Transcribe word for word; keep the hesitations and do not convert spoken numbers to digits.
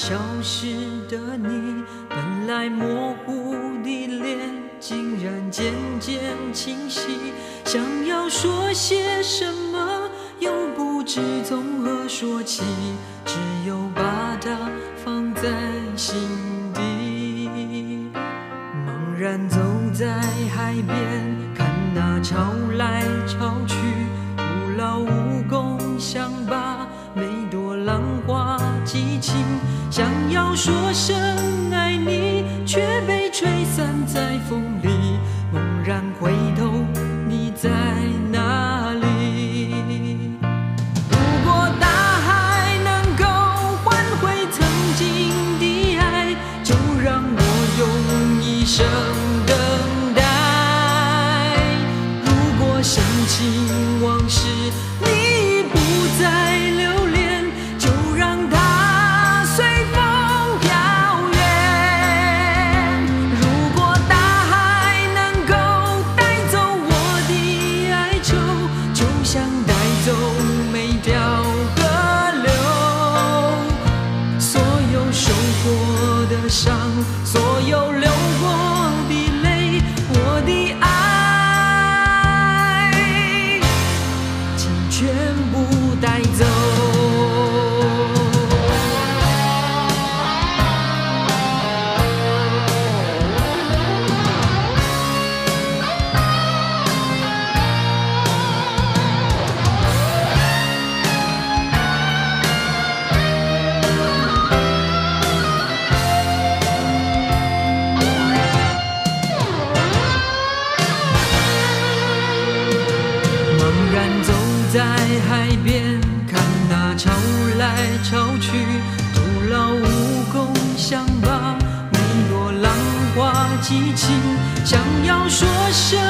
消失的你，本来模糊的脸，竟然渐渐清晰。想要说些什么，又不知从何说起，只有把它放在心底。茫然走在海边，看那潮来潮去，徒劳无功，想把每朵浪花记清。想要说声爱你，却被吹散在风里。猛然回头，你在哪里？如果大海能够换回曾经的爱，就让我用一生等待。如果深情往事你不再留恋，就让它随风飘远。如果大海能够带走我的哀愁，就像带走每条河流。所有受过的伤，所有流过的泪，我的爱请全部带走。茫然走在海边，看那潮来潮去，徒劳无功，想把每朵浪花记清。想要说声